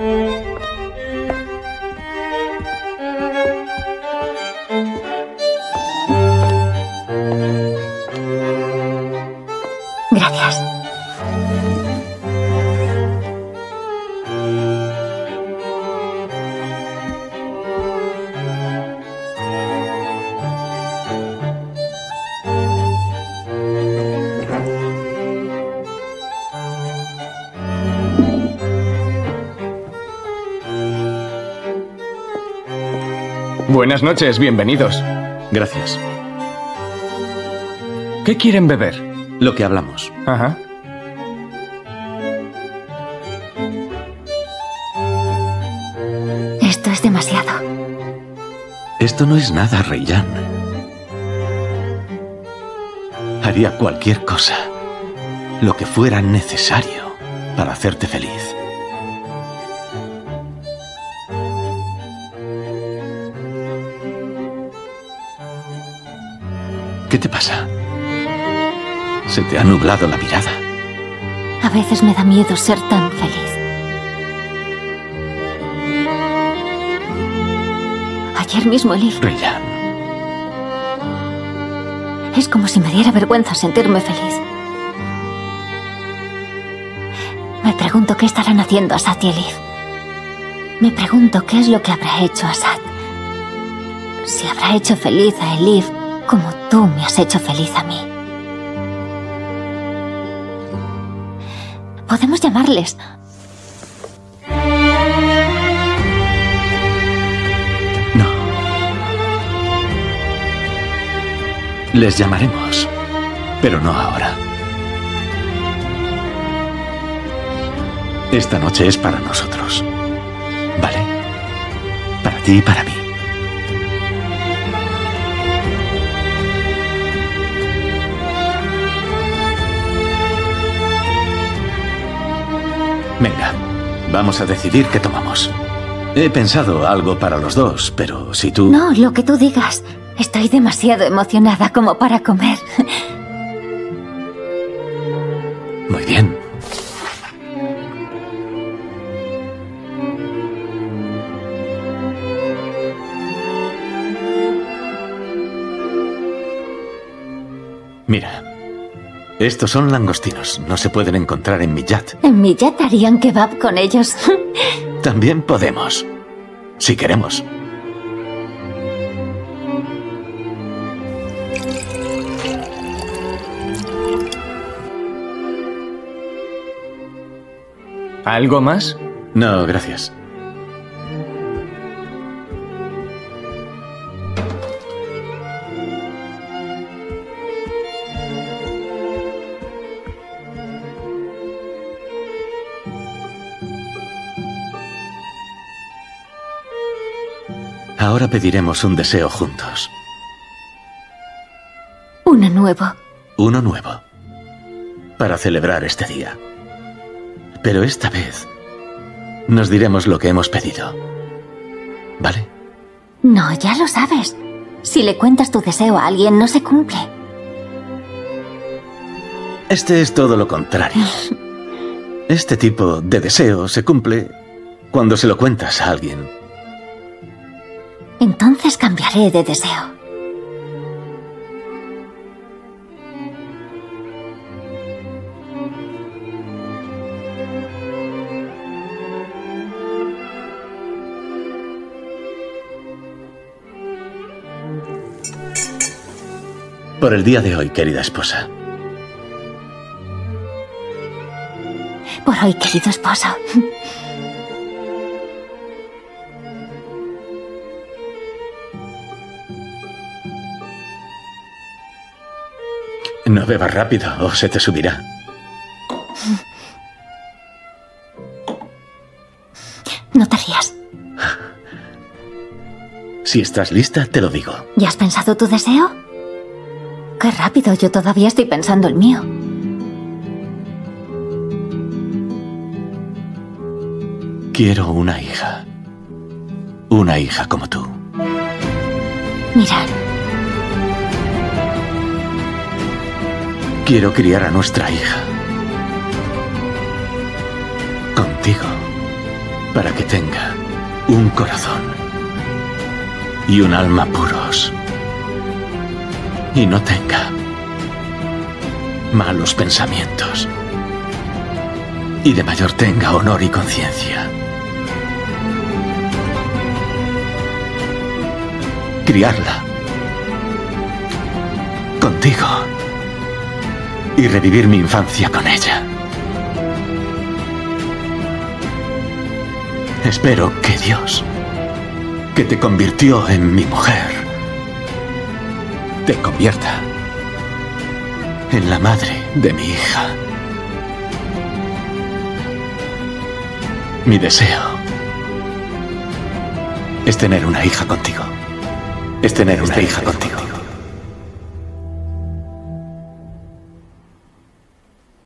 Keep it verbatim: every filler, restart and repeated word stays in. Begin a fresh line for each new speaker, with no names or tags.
Gracias.
Buenas noches, bienvenidos.
Gracias.
¿Qué quieren beber?
Lo que hablamos.
Ajá.
Esto es demasiado.
Esto no es nada, Reyyan. Haría cualquier cosa, lo que fuera necesario para hacerte feliz. ¿Qué te pasa? Se te ha nublado la mirada.
A veces me da miedo ser tan feliz. Ayer mismo, Elif.
Reyyan.
Es como si me diera vergüenza sentirme feliz. Me pregunto qué estarán haciendo Asad y Elif. Me pregunto qué es lo que habrá hecho Asad. Si habrá hecho feliz a Elif como tú me has hecho feliz a mí. Podemos llamarles.
No. Les llamaremos, pero no ahora. Esta noche es para nosotros. ¿Vale? Para ti y para mí. Venga, vamos a decidir qué tomamos. He pensado algo para los dos, pero si tú...
No, lo que tú digas. Estoy demasiado emocionada como para comer.
Muy bien. Mira. Estos son langostinos. No se pueden encontrar en Millat.
¿En Millat harían kebab con ellos?
También podemos. Si queremos.
¿Algo más?
No, gracias. Ahora pediremos un deseo juntos.
Uno nuevo.
Uno nuevo. Para celebrar este día. Pero esta vez nos diremos lo que hemos pedido. ¿Vale?
No, ya lo sabes. Si le cuentas tu deseo a alguien, no se cumple.
Este es todo lo contrario. Este tipo de deseo se cumple cuando se lo cuentas a alguien.
Entonces cambiaré de deseo.
Por el día de hoy, querida esposa.
Por hoy, querido esposo.
No bebas rápido o se te subirá.
No te rías.
Si estás lista, te lo digo.
¿Ya has pensado tu deseo? Qué rápido, yo todavía estoy pensando el mío.
Quiero una hija. Una hija como tú.
Mirad.
Quiero criar a nuestra hija. Contigo. para que tenga un corazón y un alma puros y no tenga malos pensamientos y de mayor tenga honor y conciencia. Criarla contigo y revivir mi infancia con ella. Espero que Dios, que te convirtió en mi mujer, te convierta en la madre de mi hija. Mi deseo es tener una hija contigo. Es tener una hija contigo.